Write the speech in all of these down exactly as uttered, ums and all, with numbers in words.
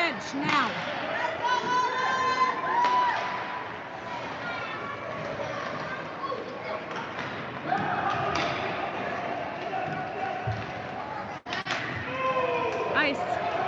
bench now. Ice.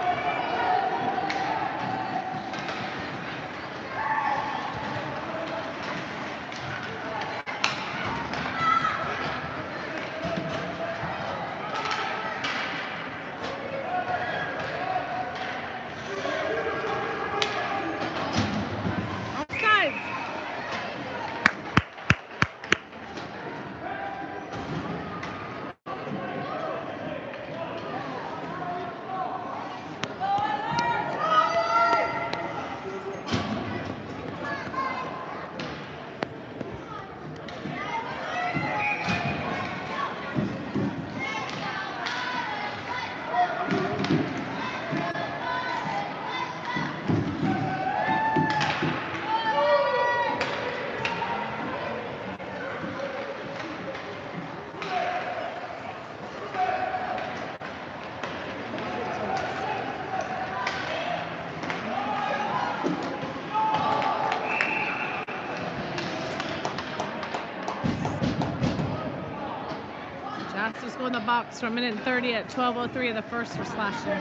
Just go in the box for a minute and thirty at twelve oh three of the first for slashing.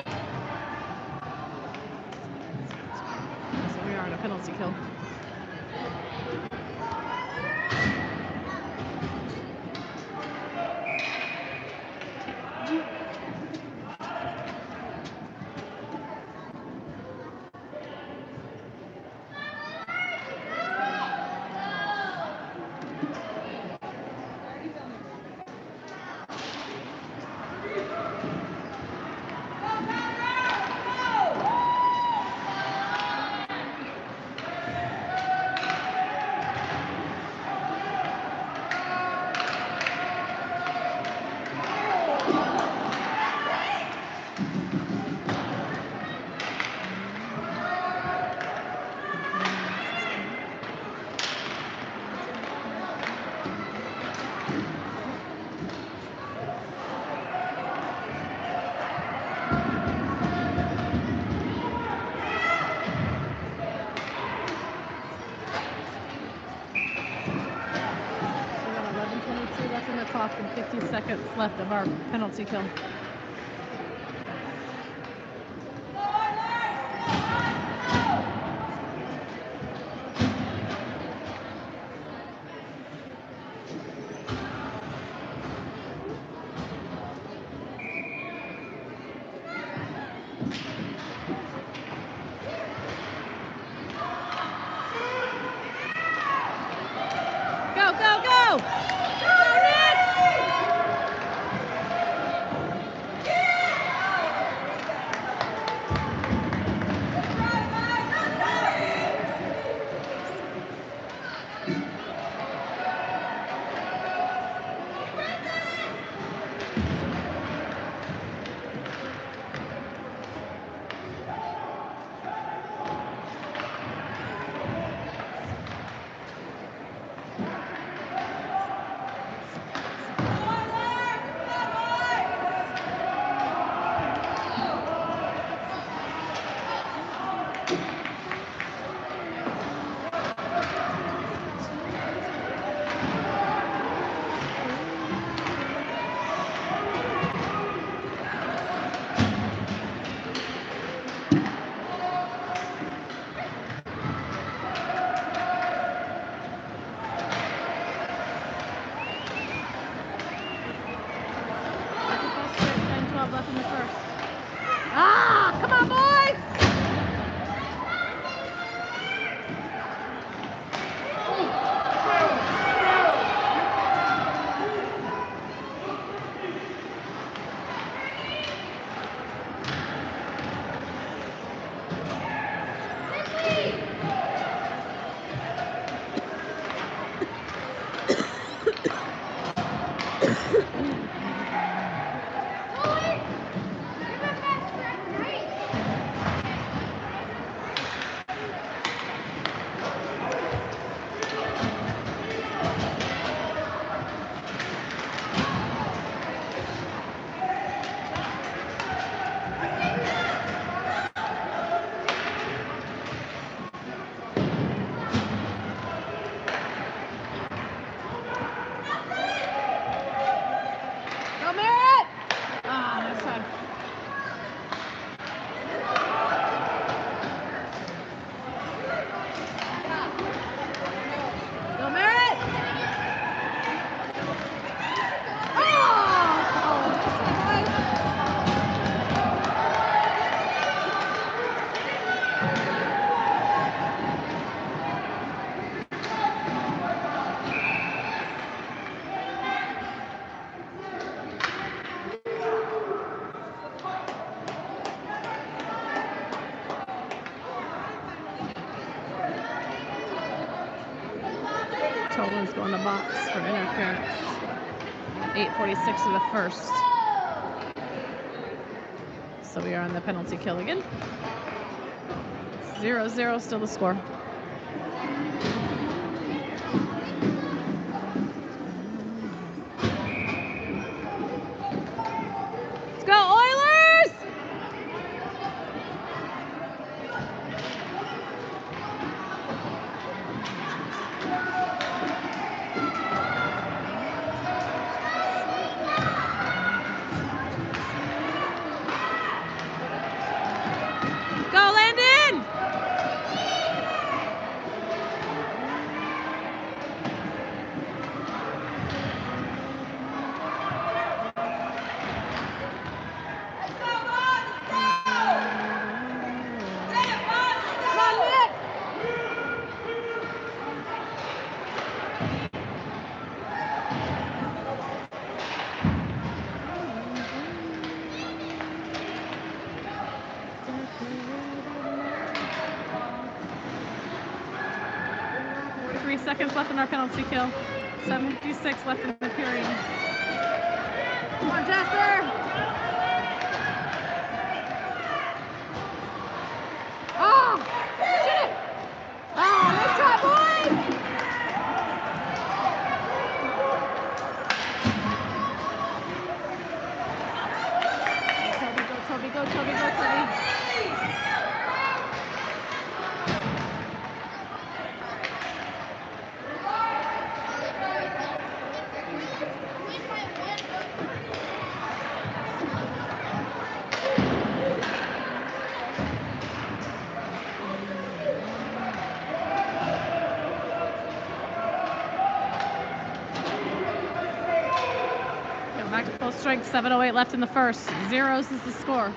So we are on a penalty kill. And fifty seconds left of our penalty kill. Go, go, go! Left in the first. Ah, come on, boys! Tolan's going to box for interference. eight forty-six of the first. So we are on the penalty kill again. zero zero still the score. Let's go, Oilers! Go, Landon! Three seconds left in our penalty kill. seven fifty-six left in the period. Come on, Jasper! Oh! Shit! Oh, nice try, boys! Go, Toby, go, Toby, go, Toby, go, Toby. Back to full strength, seven oh eight left in the first. Zeros is the score.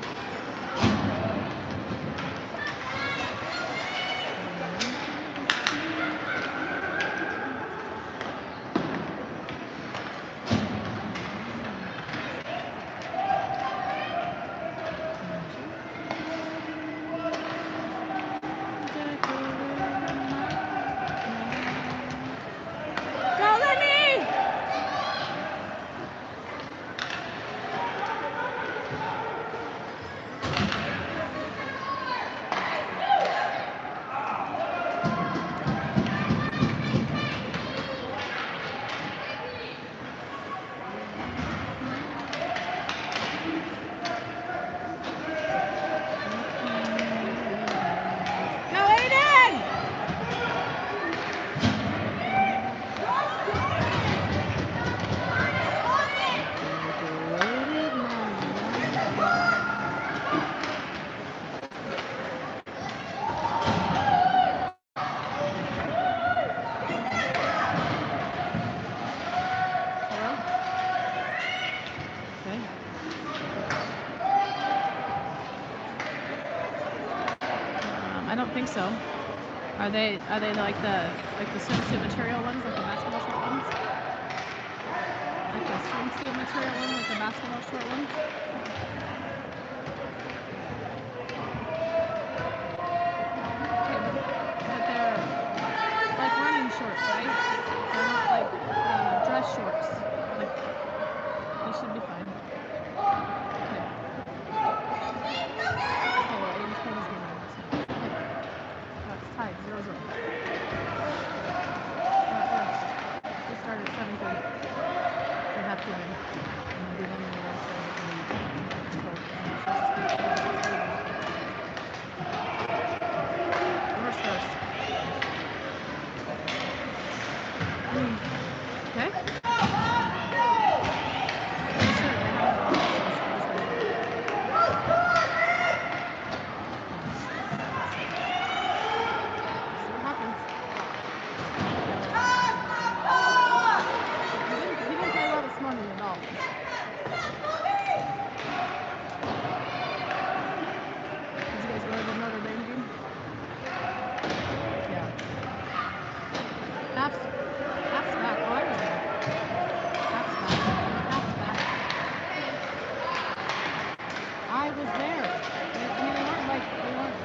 I don't think so. Are they are they like the like the swimsuit material ones, like the basketball short ones? Like the swimsuit material one, like the basketball short ones? Okay, but, but they're like running shorts, right? They're not like uh, dress shorts. Like they should be fine. Okay. Okay, well, Aiden's phone is going on. That's tied, zero zero. We started at seven thirty. We have to win. And we'll be winning the rest of the league. Reverse first. Okay.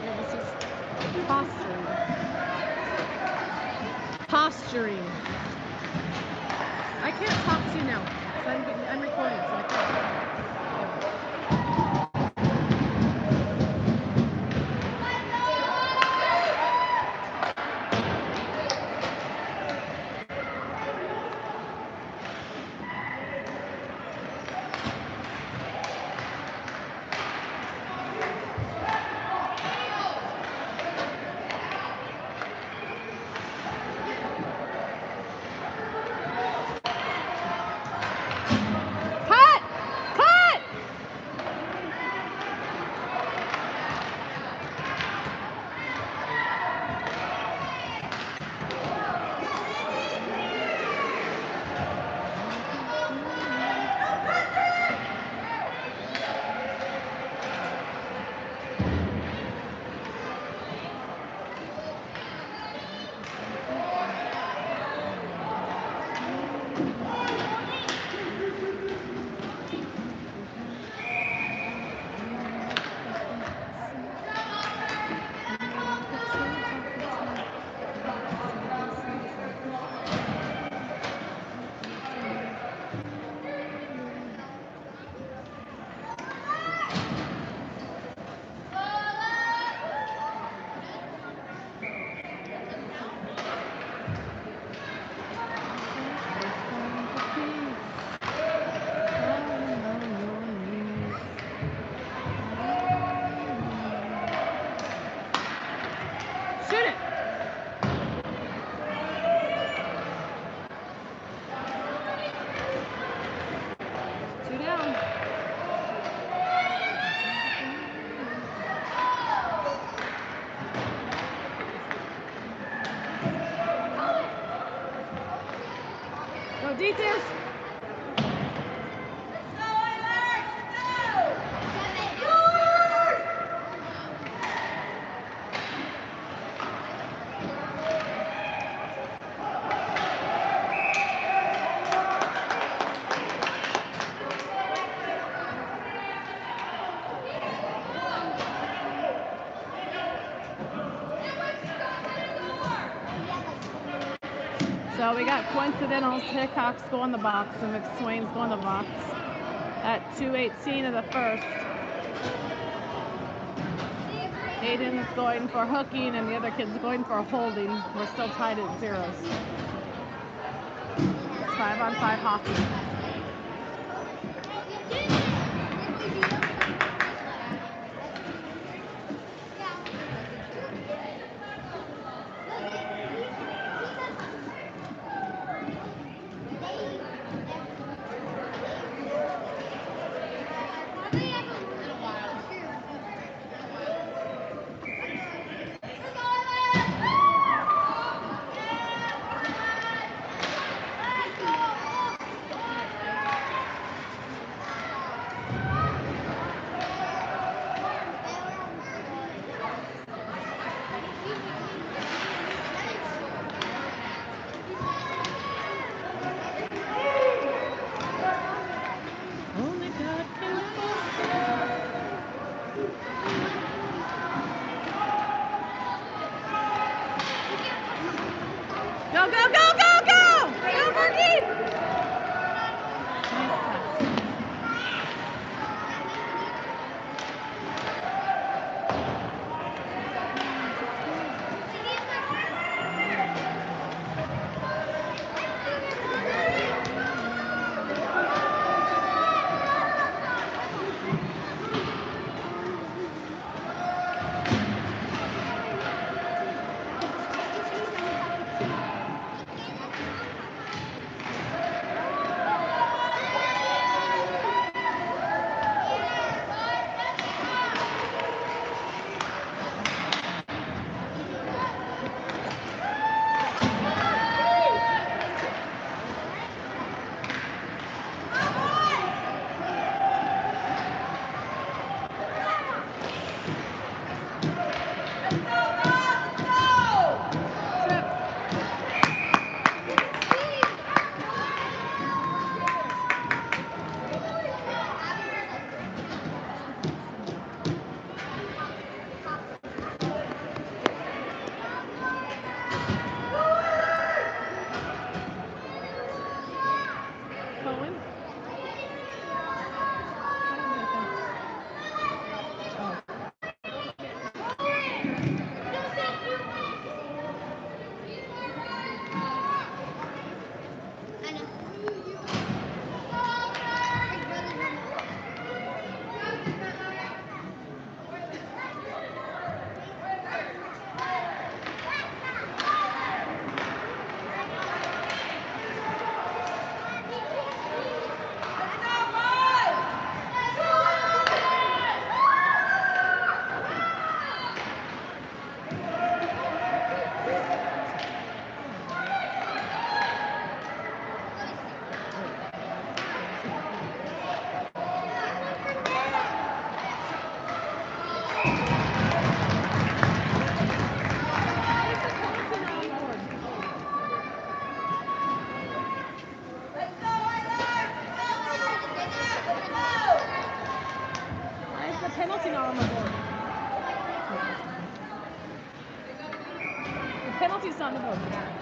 Posturing. can't talk to you now. So I'm, I'm recording, so I can't. Shoot it! Two down. Go, Dietrich! So we got coincidentals, Hickox go in the box, and McSwain's go in the box at two eighteen of the first. Aiden's going for hooking, and the other kid's going for holding. We're still tied at zeros. It's five on five hockey. Penalty not on the board. The penalty's not on the board.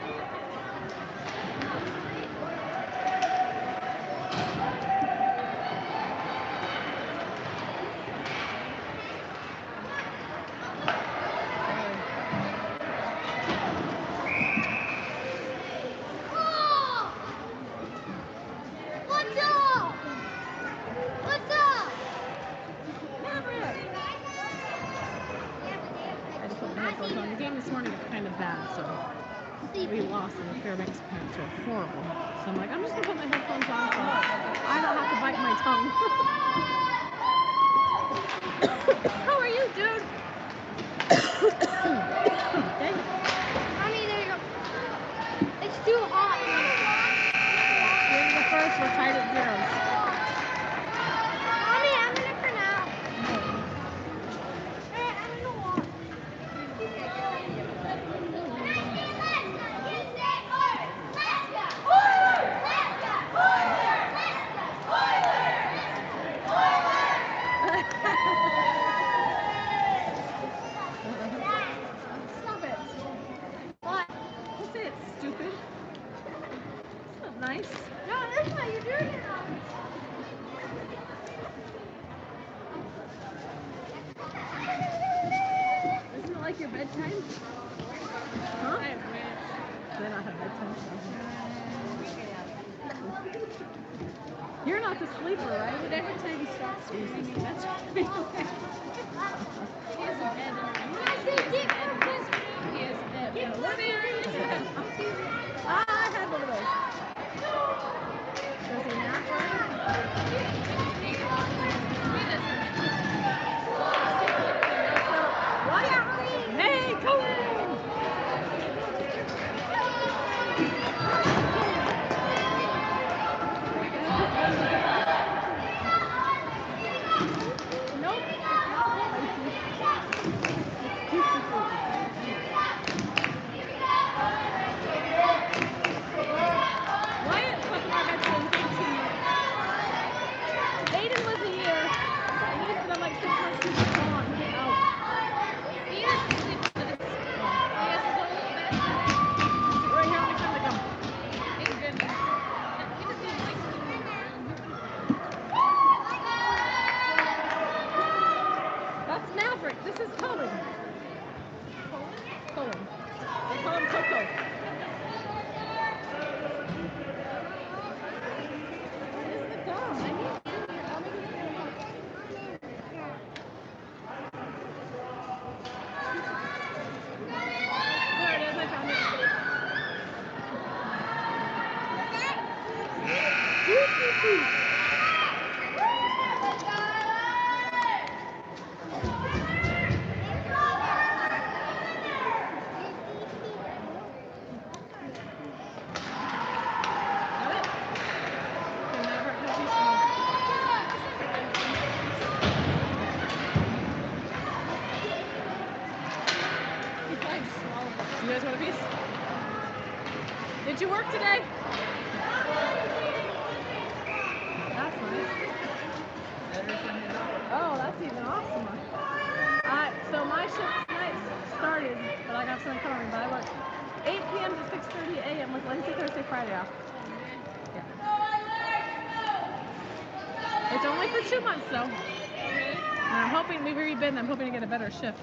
The game this morning was kind of bad, so we lost and the Fairbanks parents were horrible. So I'm like, I'm just gonna put my headphones on so I don't have to bite my tongue. How are you, dude? Okay. Mommy, there you go. It's too hot. We're the first, we're tied at zeros. Mommy, I'm in it for now. Hey, I'm in the water. Stop it. What? Don't say it's stupid. It's not nice. No, that's not. You're doing it wrong. Isn't it like your bedtime? Huh? I wish. Then I have bedtime. You're not the sleeper, right? But every time he stops screaming, that's what he has a bed. He has a bed. He has a bed. I had one of those. Does he nap, right? What? Hey, Colin! Nope. Wyatt fucking like I told him fifteen months. Aiden was a year. And he's been like six months since he's gone. Get out. He has to sleep with us. He has his own little bed. Right here, let me come to come. Thank goodness. He doesn't even like sleeping around. That's Maverick. This is Colin. Colin. They call him Coco. Where's the gum? I need to. I'll make it in a box. There it is. I found it. Beep, beep, beep. Got it? Okay, Maverick, help me smell. He probably just swallowed it. You guys want a piece? Did you work today? That's nice. Oh, that's even awesomer. I, so my shift tonight started, but I got something covering, but I worked eight p m to six thirty a m with Wednesday, Thursday, Friday off. Yeah. It's only for two months though. And I'm hoping, we've already been, I'm hoping to get a better shift.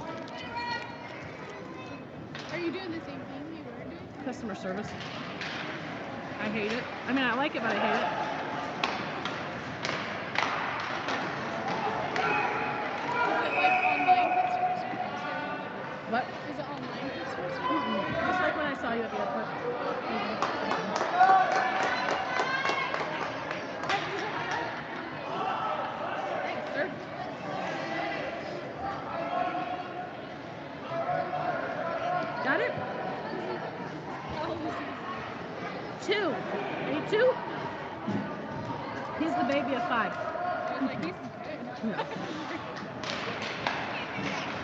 Are you doing the same thing you were doing? Customer service. I hate it. I mean, I like it, but I hate it. Is it like online customer service? What? Is it online customer service? Mm-mm. Just like when I saw you at the airport. Thanks, sir. Got it? How old is he? Two. Are you two? He's the baby of five. I was like, he's good. Yeah.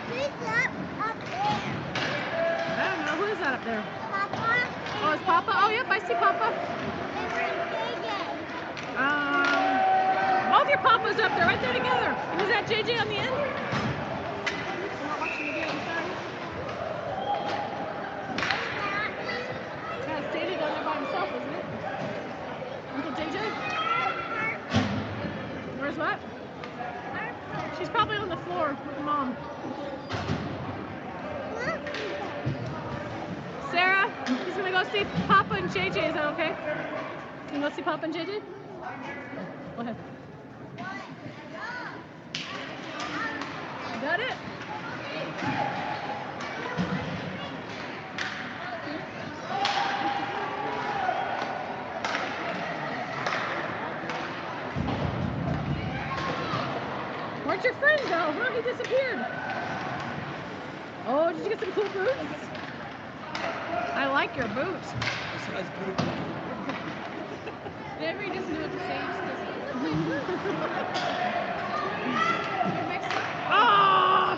Papa? Oh, yep, I see Papa. Um, both your Papas up there, right there together. Was that J J on the end? I'm not watching the game, sorry. Yeah, it's J J down there by himself, isn't it? Uncle J J? Where's what? She's probably on the floor with Mom. Sarah, he's gonna go see Papa and J J. Is that okay? You can go see Papa and J J? Go ahead. Is that it? Where'd your friend go? Huh? He disappeared. Oh, did you get some cool boots? I like your boots. Whenever he doesn't know what to say, he just goes, look my boots. You're Mexican? Ah!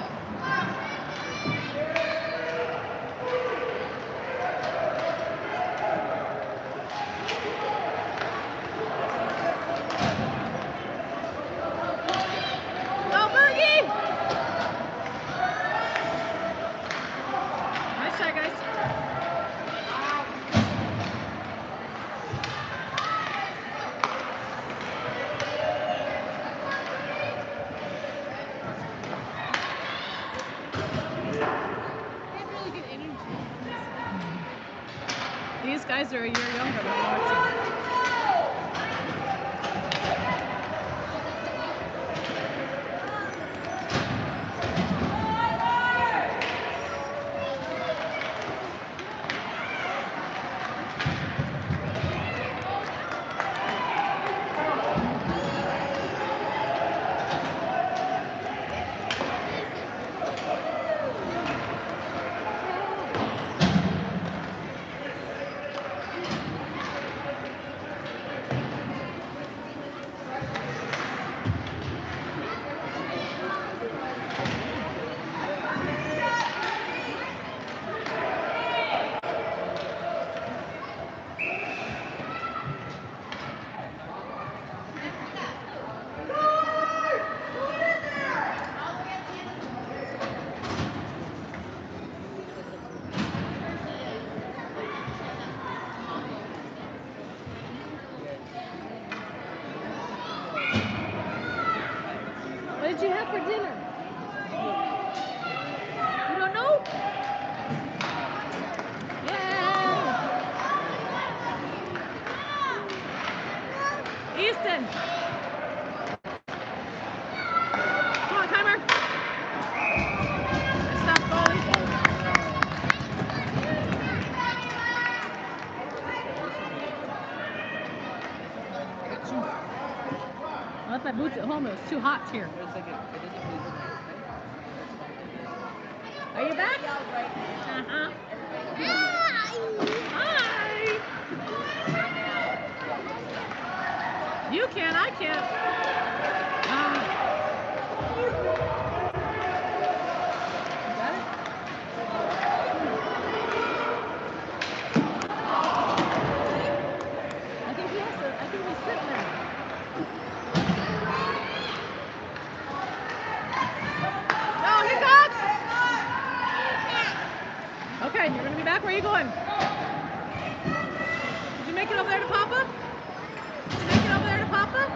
Go, Bergie! Nice shot, guys. These guys are a year younger than Marcy. What did you have for dinner? You don't know? Yay! Easton! Come on, timer! Stop goalie. I left my boots at home. It was too hot here. Are you back? Uh-huh. Hi! You can, I can't. Um, got it? I think he has to, I think he's sitting there. No, here comes! Okay, you're gonna be back. Where are you going? Did you make it over there to Papa? Did you make it over there to Papa?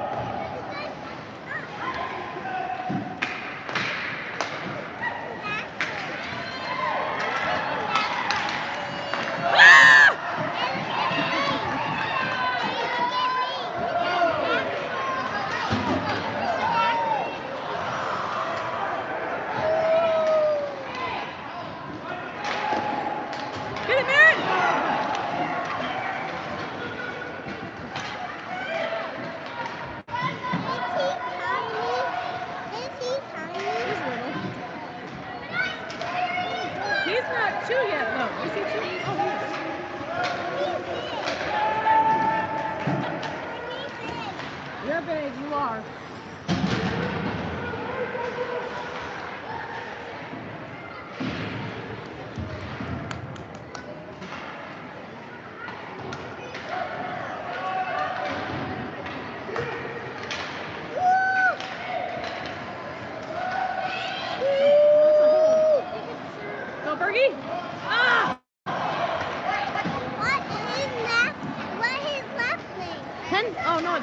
Get it, Marin! He's not two yet, though. Is he two? Oh, he is. You're big, you are.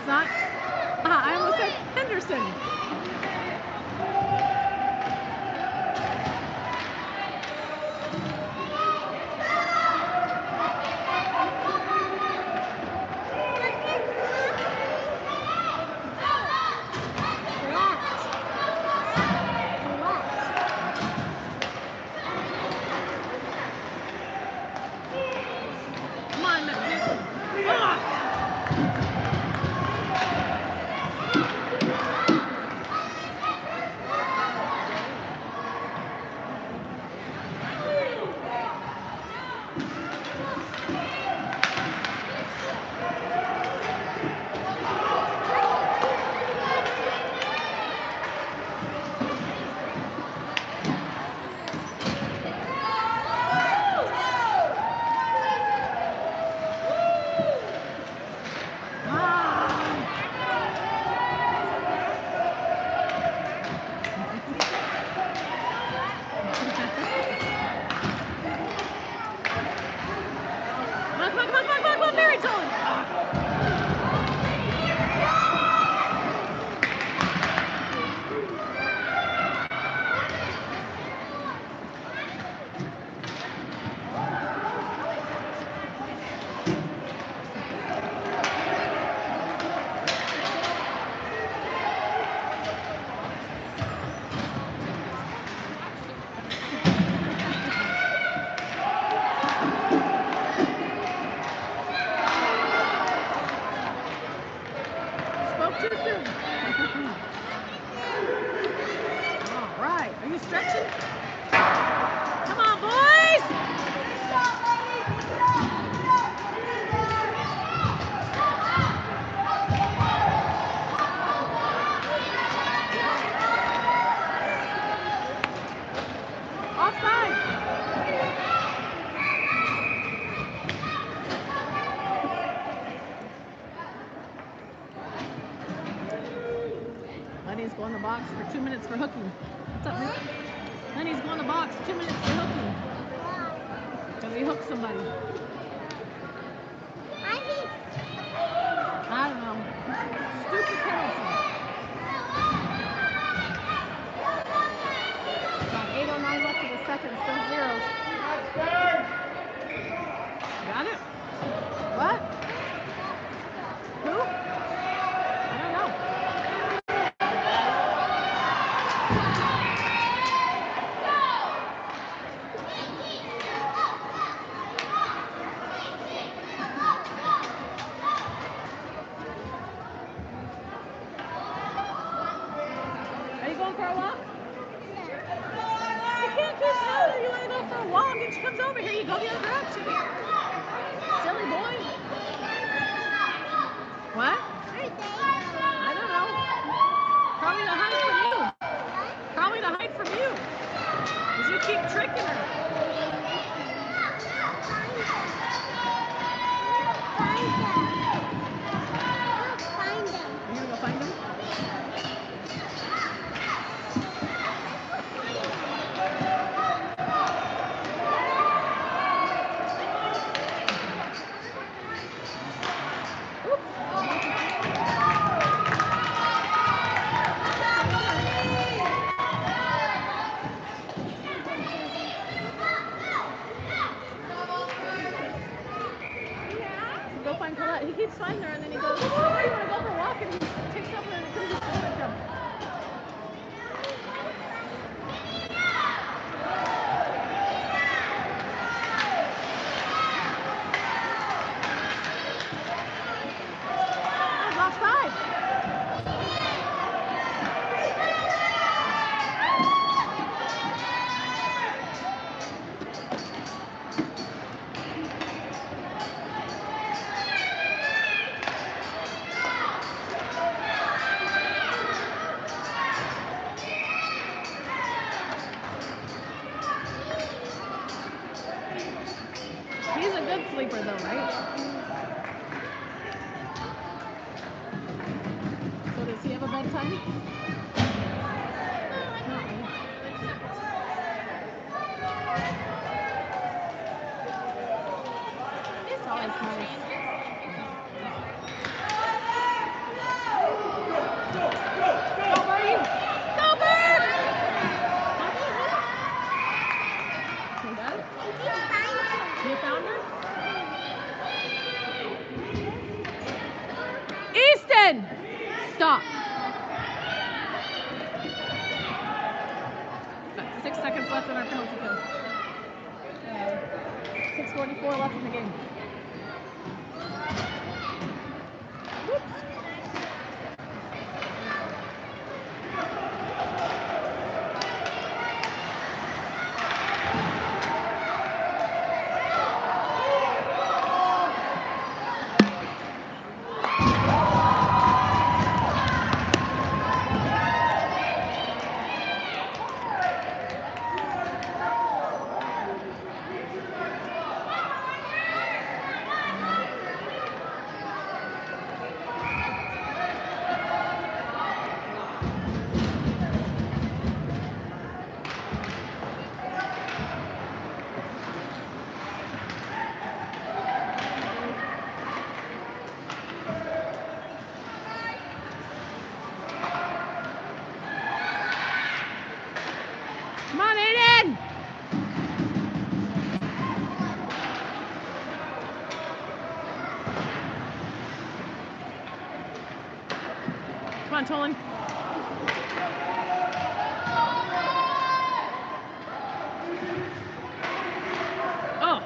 It's not? Ah, I almost said Henderson. Come on, Jason. Ah! Spoke too soon. All right. Are you stretching? Come on, boys! Offside. Lenny's going to the box for two minutes for hooking. What's up, Nick? Lenny's going to the box, two minutes for hooking. So he hooked somebody. I don't know. Stupid penalty. Got eight oh nine left in the second, still zeros. Got it? What? Who? I don't know. Are you going for a walk? You can't keep telling her you want to go for a walk and she comes over here. You go the other direction. Silly boy. What? I don't know. Probably to hide from you. Probably to hide from you. Because you keep tricking her. You gonna go find him? Go find Colette. He keeps finding her and then he goes, oh, you want to go for a walk? And he takes over and comes to pick him. That was offside. He's a good sleeper though, right? So does he have a bedtime? It's always nice. six seconds left on our penalty kill. Uh, six forty-four left in the game. Whoops. Come on, Aiden! Come on, Tolan. Oh!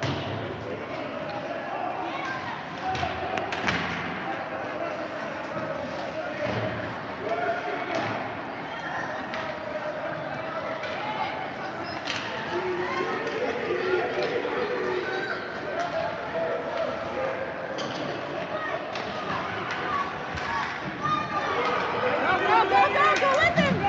Go, go, go, go, go with him!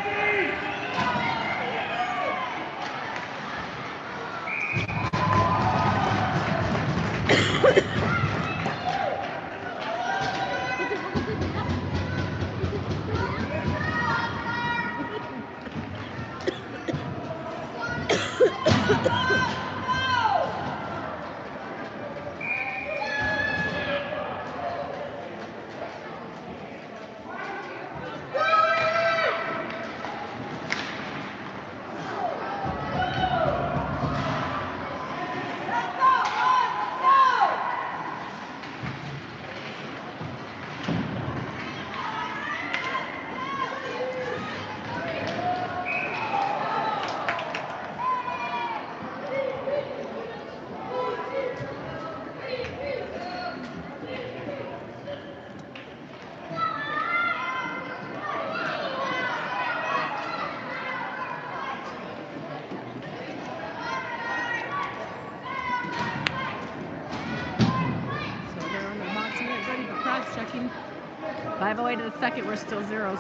Checking. Five away to the second, we're still zeros.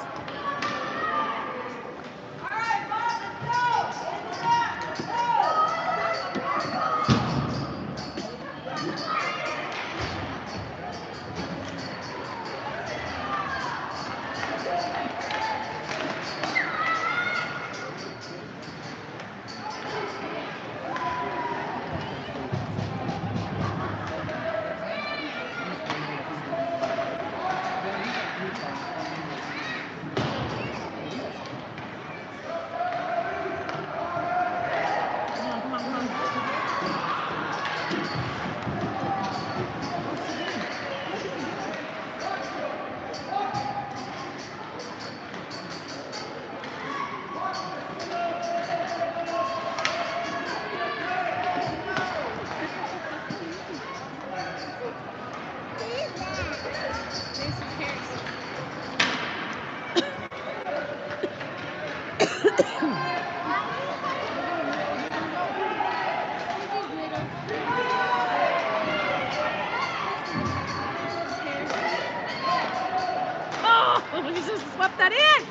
Oh, we just swept that in!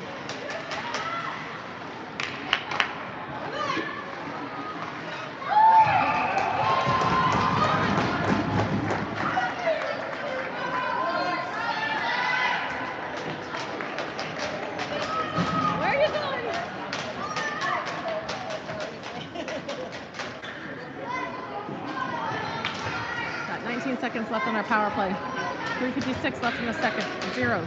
nineteen seconds left on our power play. three fifty-six left in the second. Zeros.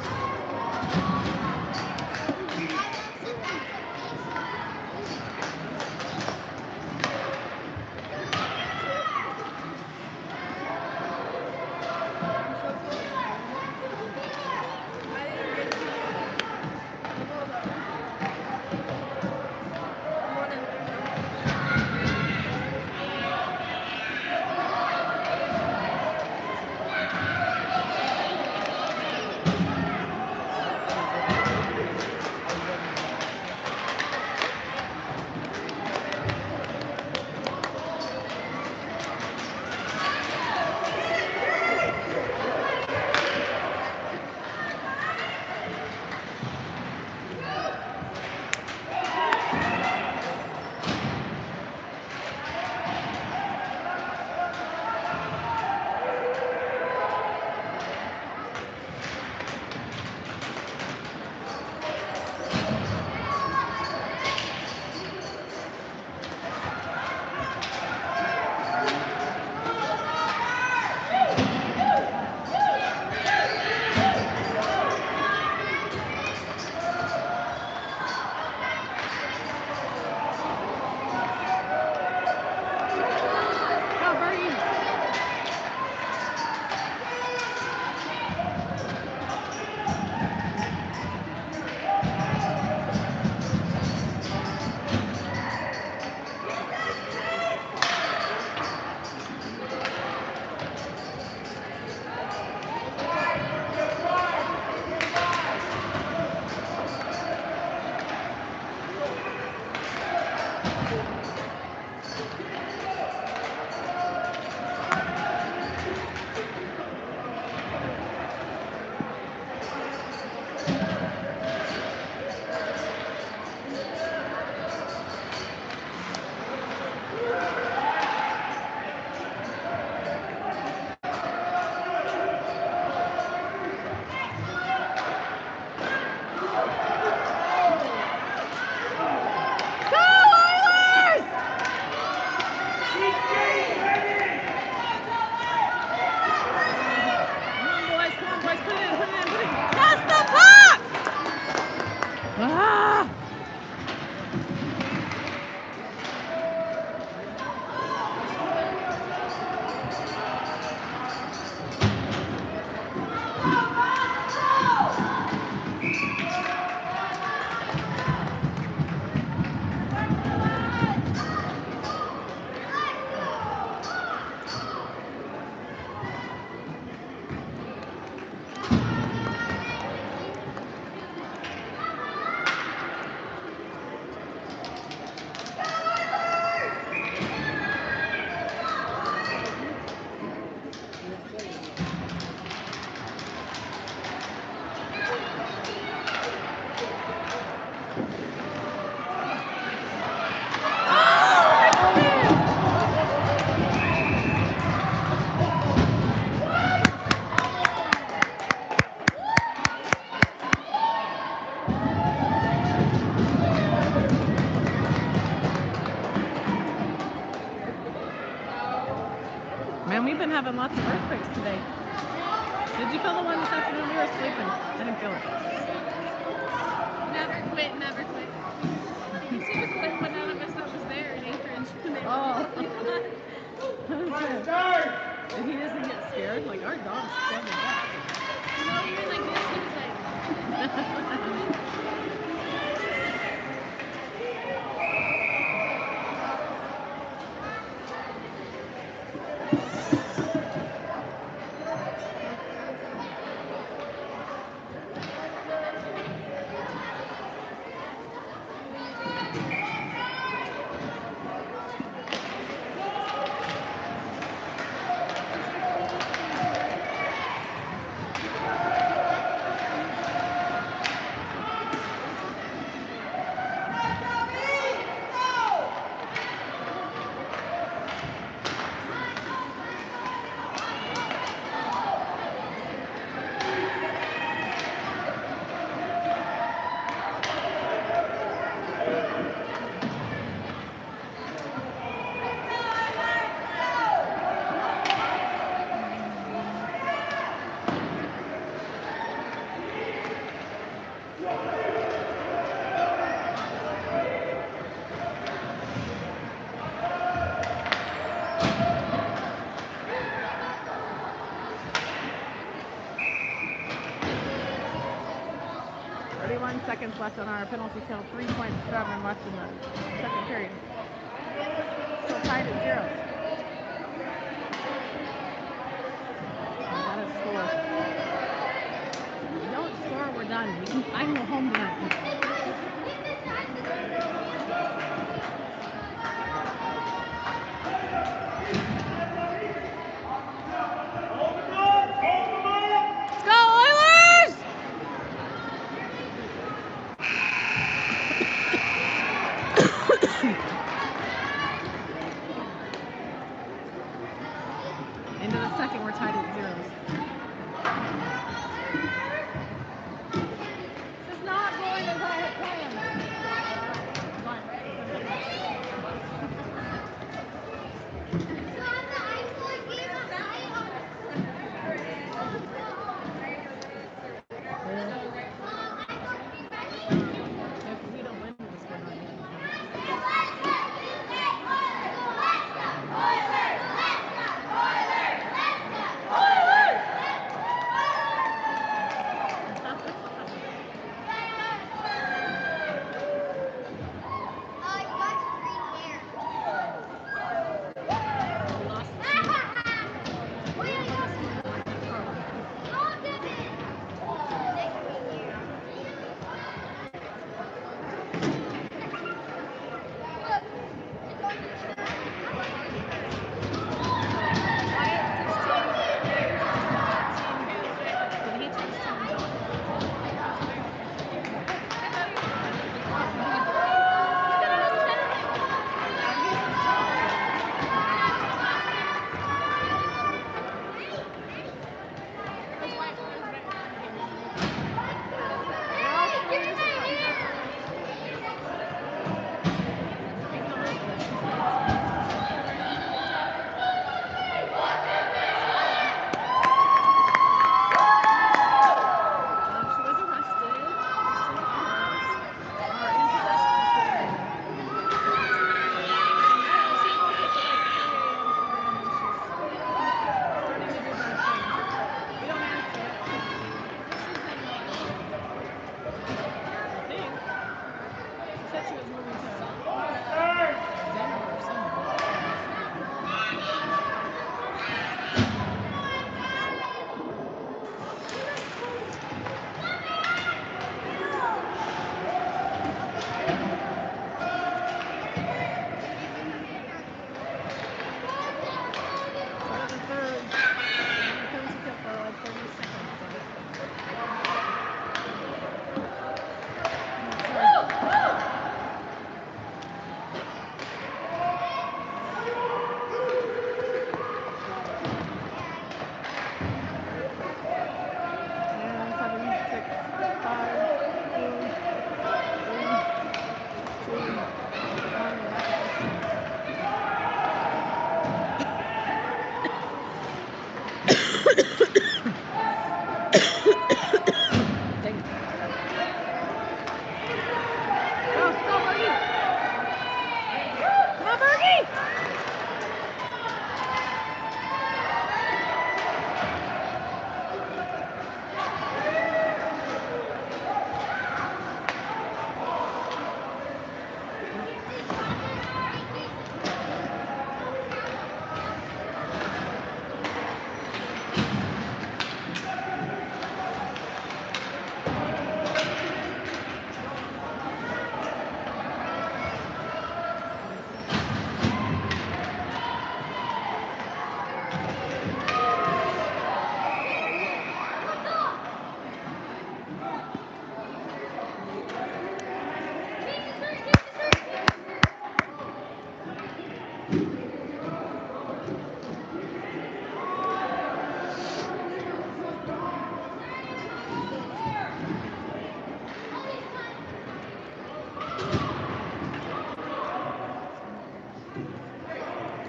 we've been having lots of earthquakes today. Did you feel the one this afternoon? We were sleeping. I didn't feel it. Never quit, never quit. You see the clip when none of us that was there in Anchorage when they Oh. were He doesn't get scared. Like our dog's scared to death. No, you were like this. He was like. thirty-one seconds left on our penalty kill. three point seven left in the second period. Still tied at zero. Gotta score. If we don't score, we're done. We can I can go home tonight. Go Oilers! Into the second, we're tied at zeros. This is not going as I had planned. If we don't win this, we're not making it.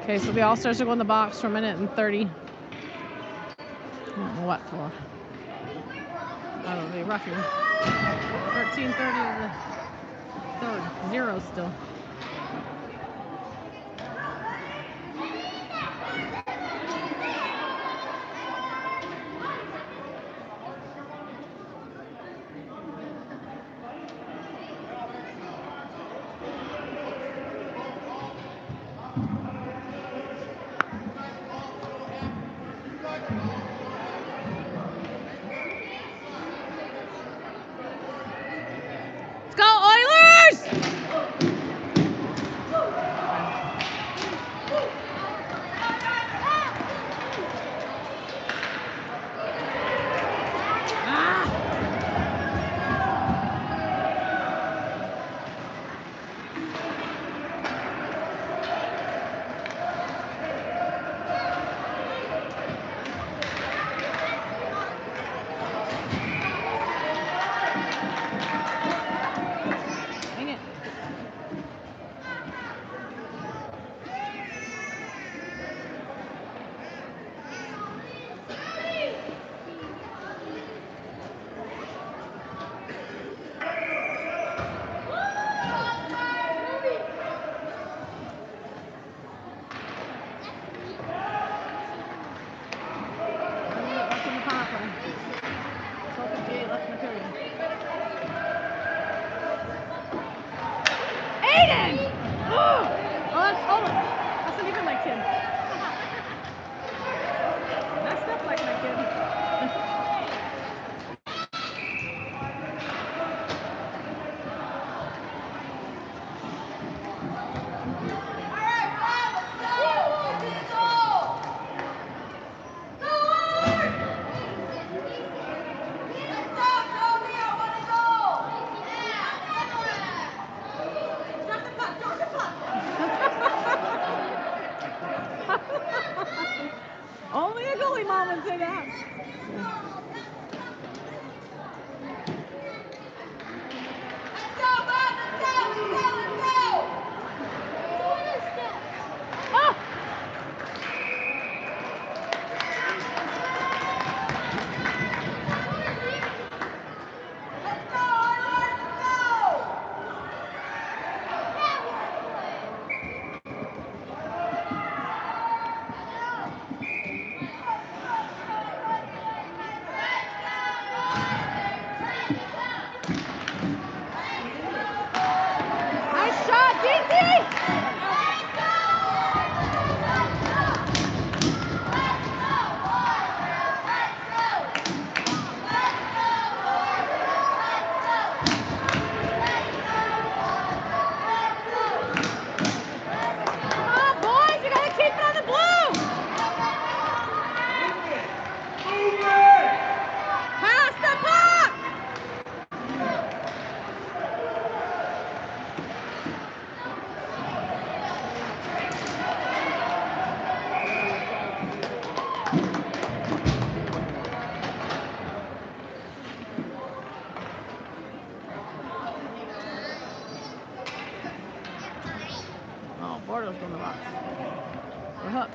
Okay, so the All-Stars are going in the box for a minute and thirty. I don't know what for. Oh, the roughing. thirteen thirty of the third. Zero still. Let's go, Oilers! Dang it. Left in the power play. twelve fifty-eight left in the period. Aiden! Oh, oh that's Olin. That's not even my kid. That's not like my kid. Only a goalie mom would say that. Oh! Nice shot, D T! Come on, boys, you gotta keep it on the blue! Pass the puck! Oh, Bordeaux's going to the box. For hook.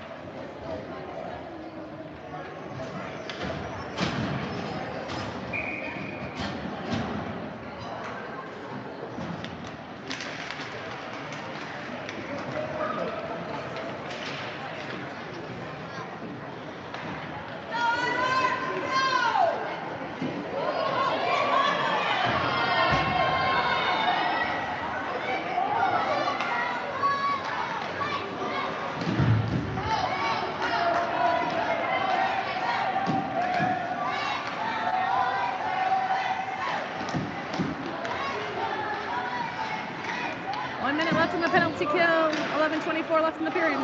One minute left in the penalty kill. eleven twenty-four left in the period.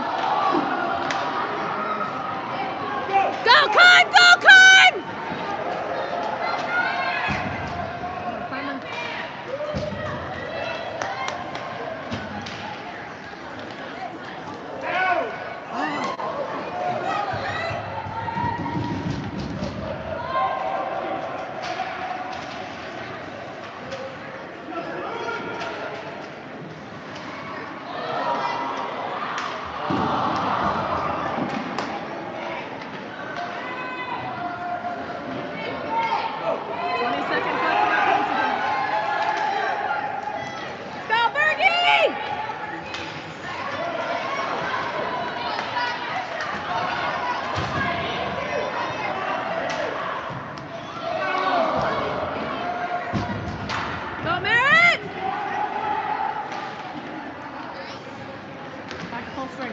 Go, Kime! Go, Kime! Ball straight.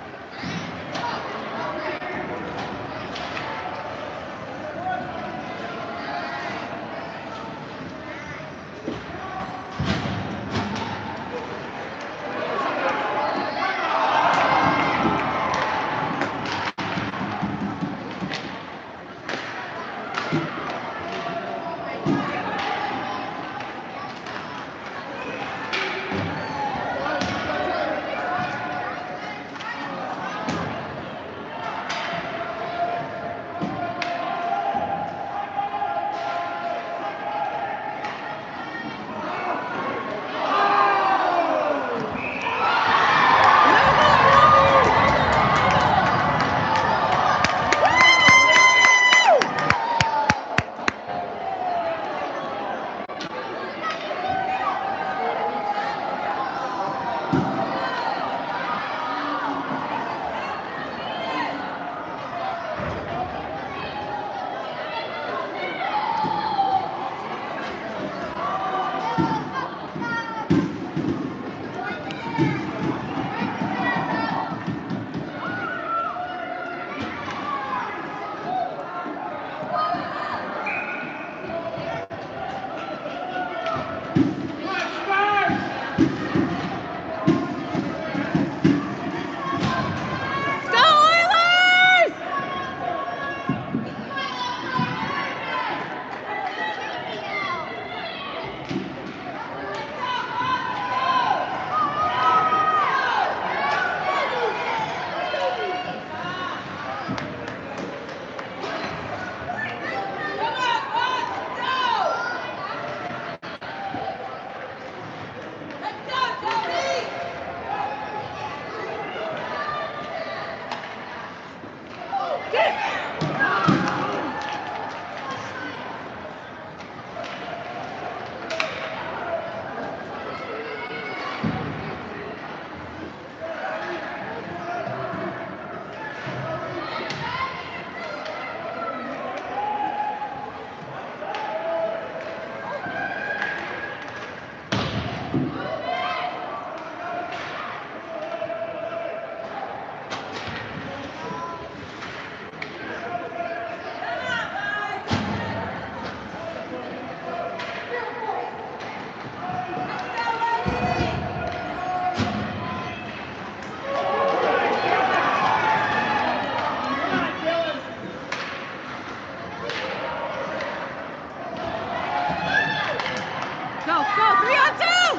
Go, go, three on two!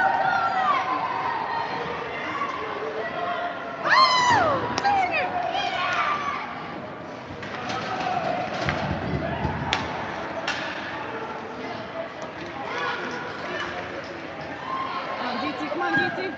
Oh, dang it! Oh, G T, come on, G T.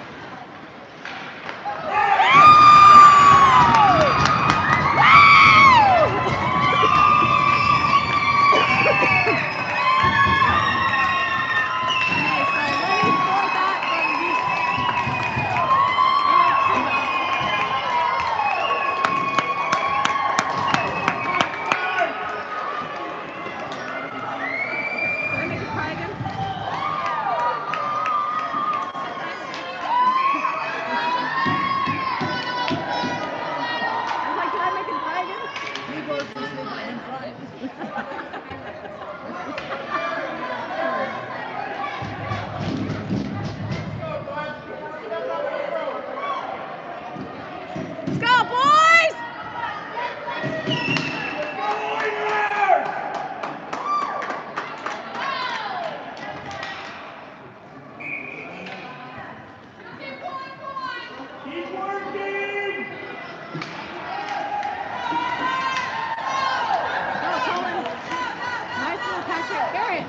Let's go, boys! Keep working! Go, Colin. Nice little catch it. Barrett.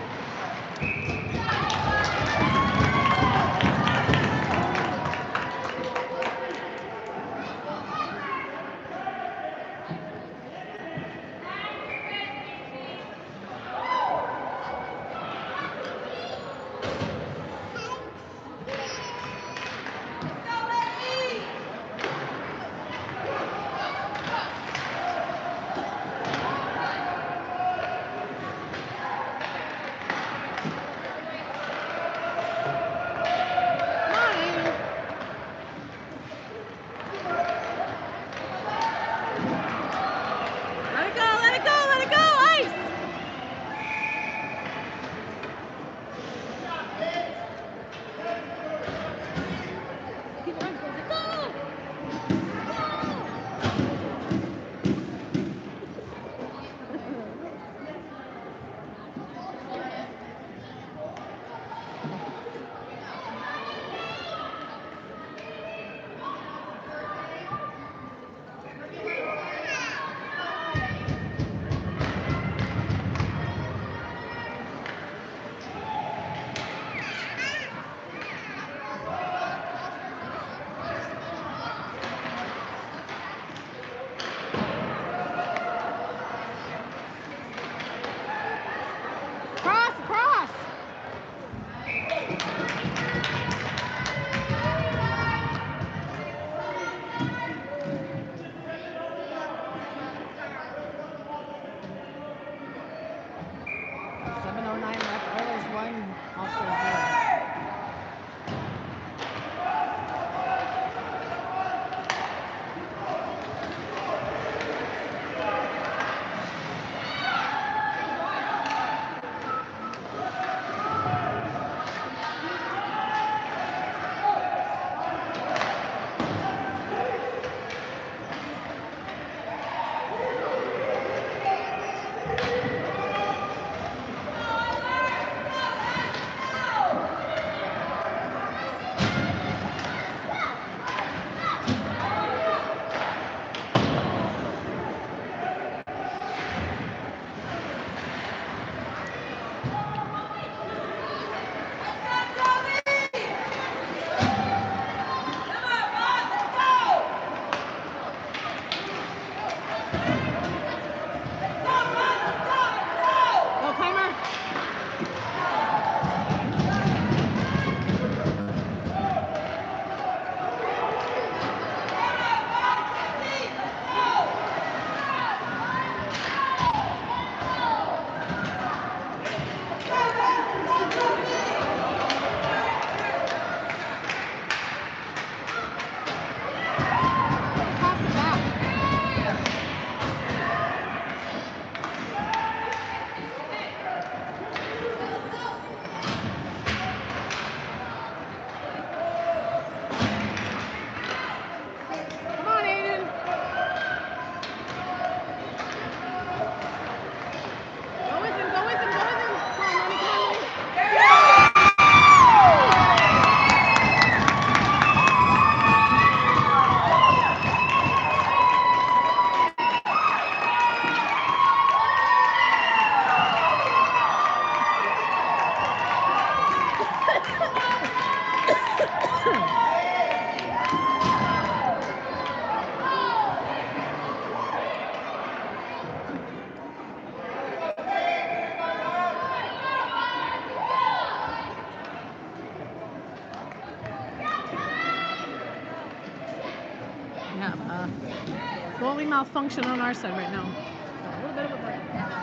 have uh, goalie malfunction on our side right now. A little bit of a break.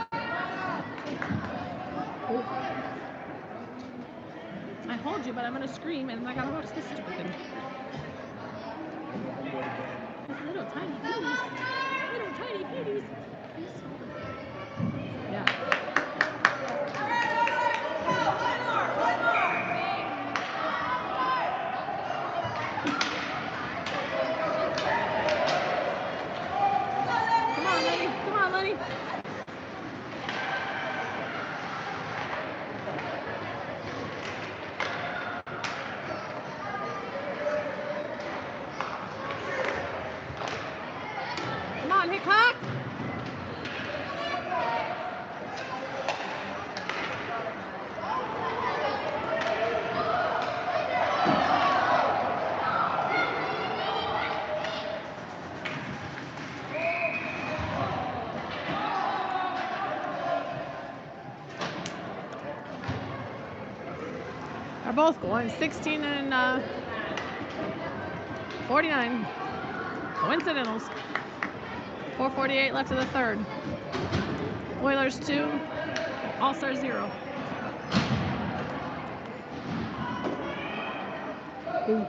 I hold you, but I'm gonna scream, and I gotta watch this stupid thing. Little tiny beauties. Little tiny beauties. Yeah. Come on, Lenny. Come on, Lenny. Come on, Hickok. Are both going sixteen and uh, forty-nine. Coincidentals. four forty-eight left of the third. Oilers two, AllStars zero. Ooh.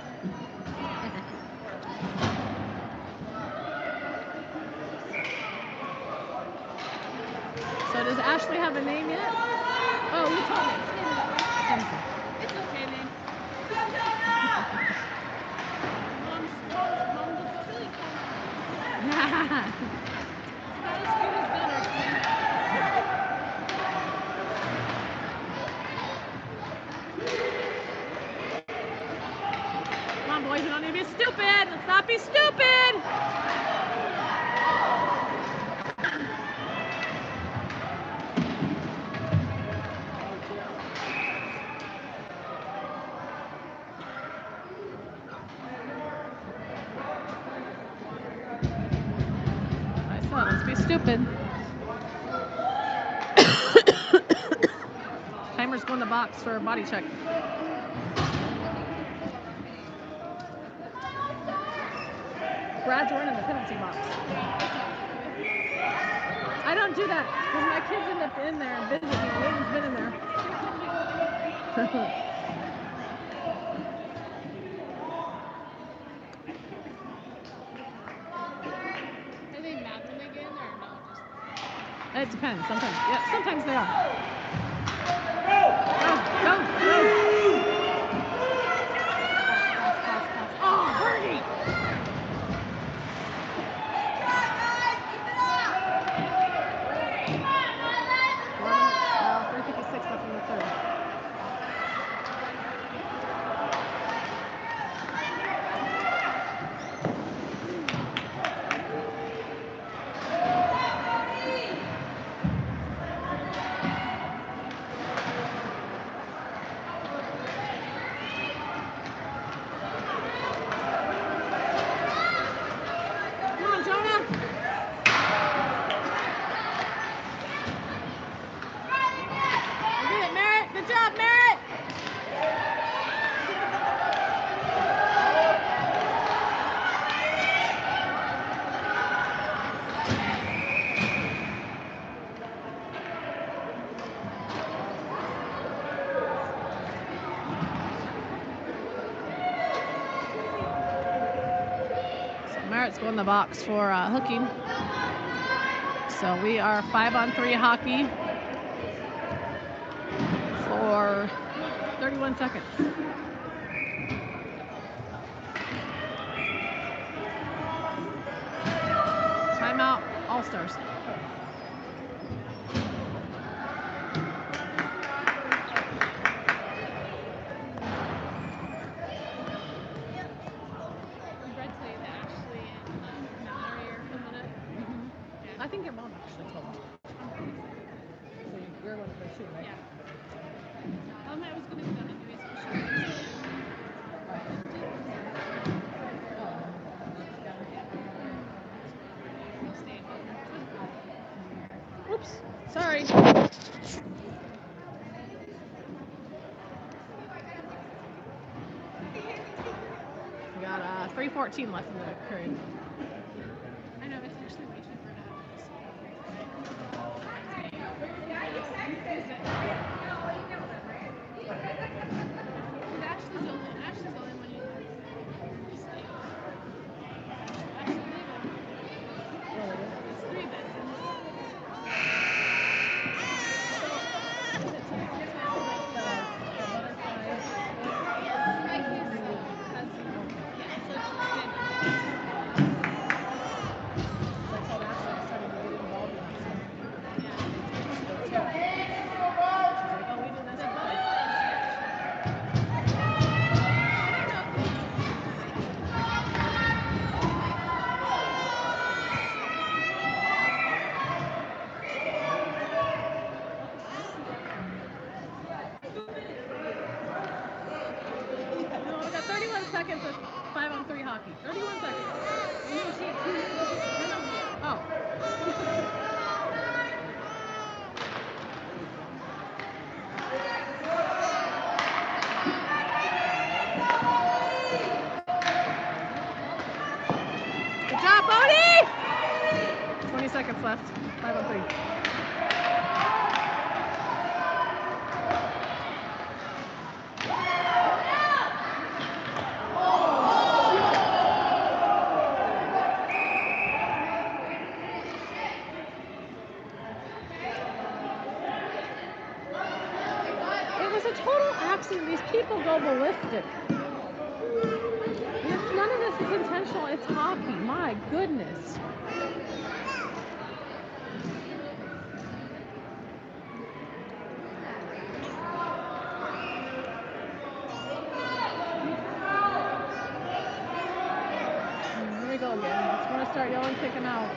So does Ashley have a name yet? Oh, you told me. Timothy. It's okay, man. Mom's, mom's, mom doesn't really call me. Not as good as better, Tim. Come on, boys, we don't need to be stupid. Let's not be stupid. I said, let's be stupid. Timer's going to the box for a body check. Brad's running the penalty box. I don't do that because my kids end up in there and visit me. Layton's been in there. Are they mad when they get in there or no? Just It depends. Sometimes, yeah, sometimes they are. Go! Go, go, go! Oh, Bernie! three fifty-six left in the third. Come on, Jonah! You did it, Merritt! Good job, Merritt! Merritt's going in the box for uh, hooking. So we are five on three hockey for thirty-one seconds. Timeout, AllStars. did Brad tell you that Ashley and um, Mallory are coming up? Mm-hmm. Yeah. I think your mom actually told me. I'm pretty excited. So you, you're going to go too, right? Yeah. Um, I was gonna go anyways, but she wanted to stay at home. Oh. She lives in Florida. Oh. She's down here. Mm-hmm. So stay at home. Whoops. Sorry. We got uh, three fourteen left in the period. I know, it's actually way cheaper to have this. Because Ashley's the only, Ashley's the only one you have in the state. Actually, leave it. It's three beds in this. Is it typical to have like the, the butterflies? Like his cousin. Yeah, so it's the standard. I told Ashley I started to get involved in that stuff. Yeah. She's like, oh, we do this. The Okay. butterflies actually. I don't know if they No, we got thirty-one seconds of five on three hockey. thirty-one seconds. No, she had two minutes. No, no. Oh. Good job, Bodie! twenty seconds left. five on three. It was a total accident. These people go ballistic. And it's, none of this is intentional. It's hockey. My goodness. Here we go again. Just want to start yelling, kick him out.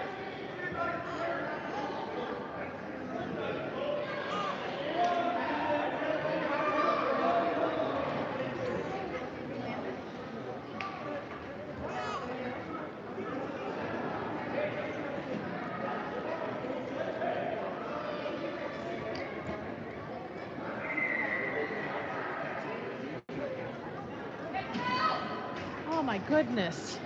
Oh my goodness.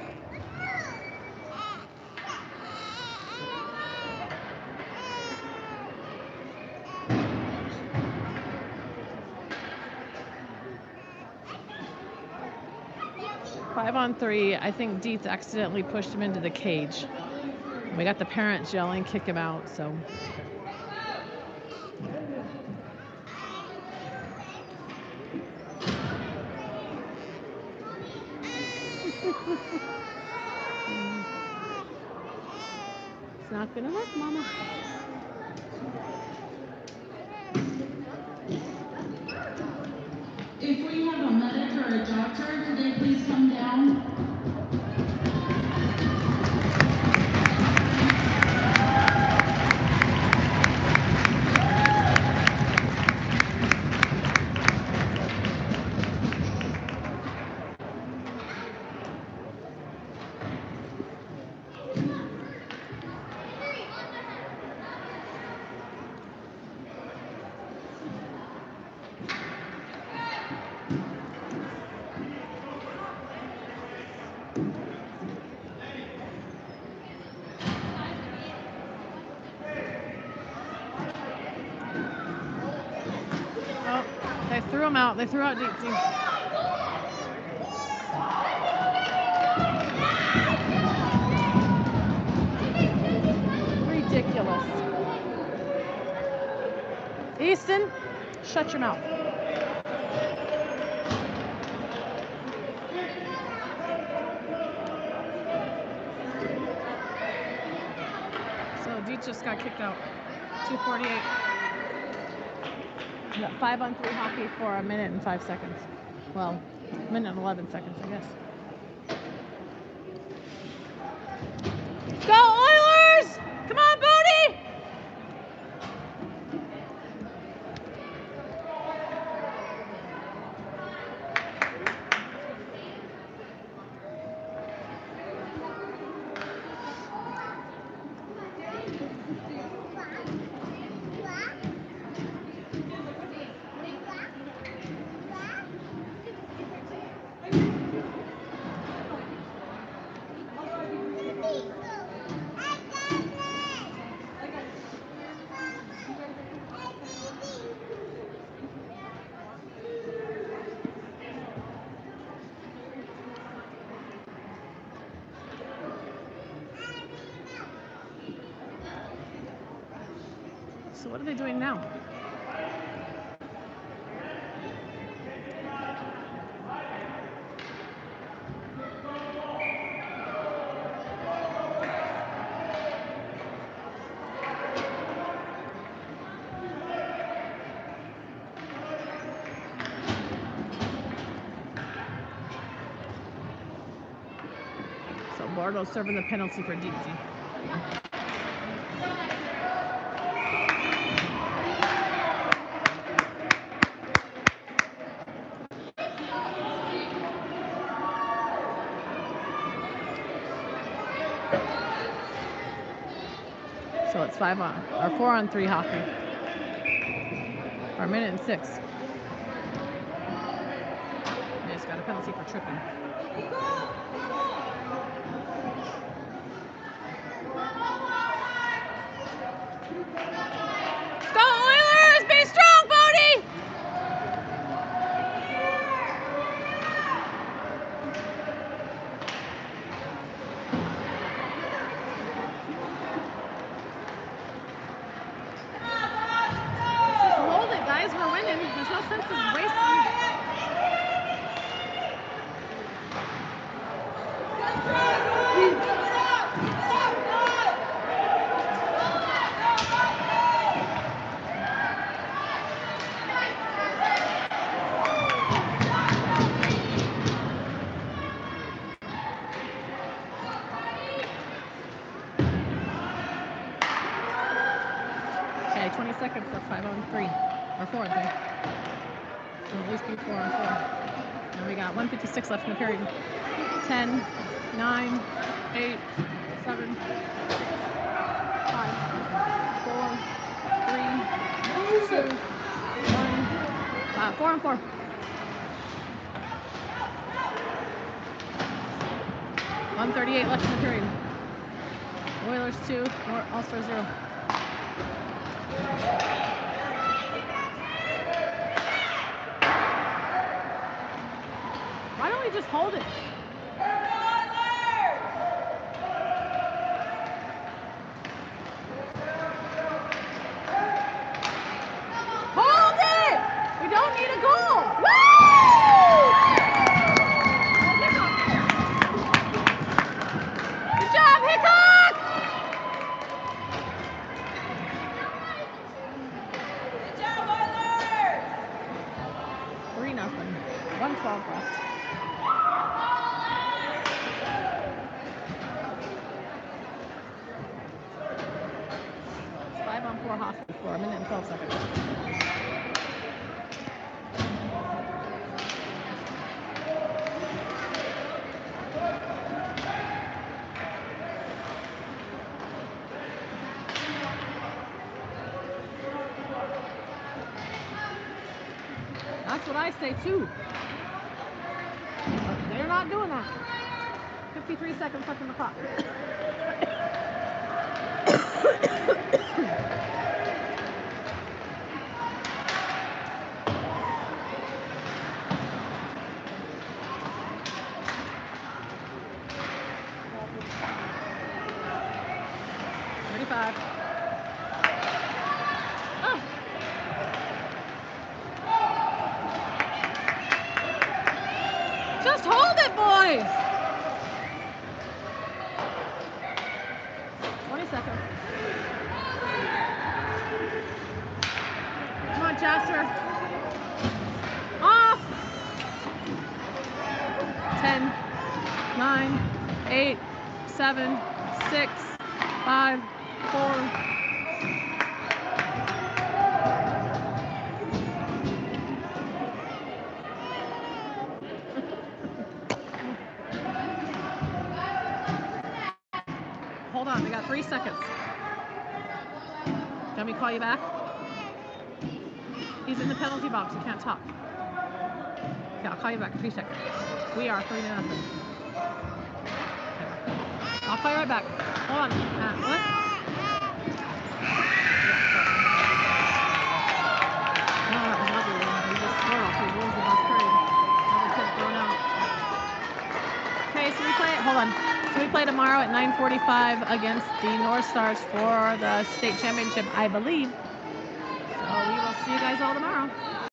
Five on three. I think Dietz accidentally pushed him into the cage. We got the parents yelling, kick him out, so. It's not gonna work, Mama. If we have a medic or a doctor, could they please come down? Oh, they threw him out. They threw out Dietz. Ridiculous. Easton, shut your mouth. So Dietz just got kicked out. two forty-eight. We got five on three hockey for a minute and five seconds. Well, a minute and eleven seconds, I guess. Go Oilers! Come on, Bodie! So what are they doing now? So Bardo's serving the penalty for Deepsy. So it's five on, or four on three hockey. Or a minute and six. They just got a penalty for tripping. Go Oilers! Be strong, Bodie! Hold it, guys. We're winning. There's no sense in wasting. Okay, twenty seconds. That's five on three. Or four on three. It'll at least be four on four. And we got one fifty-six left in the period. ten, nine, eight, seven, five, four, three, two, one. Uh, four on four. one thirty-eight left in the period. Oilers two, AllStars zero. Why don't we just hold it? Hold it! We don't need a goal! Woo! Good job, Hickok! Good job, Oilers! Three nothing. One twelve left. Five on four hockey for a minute and twelve seconds. That's what I say too. But they're not doing that. fifty-three seconds left in the clock. thirty-five. Oh. Just hold it, boys! twenty seconds. Come on, Chester. Off! ten, nine, eight, seven, six, five, four. Hold on, we got three seconds. Do you want me to call you back? He's in the penalty box, you can't talk. Yeah, I'll call you back in three seconds. We are three to nothing. Okay. I'll call you right back. Hold on. Uh, what? No, that was another one. We just scored off the rules of last period. Another kid thrown out. Okay, so we play, hold on. So we play tomorrow at nine forty-five against the AllStars for the state championship, I believe. So we will see you guys all tomorrow.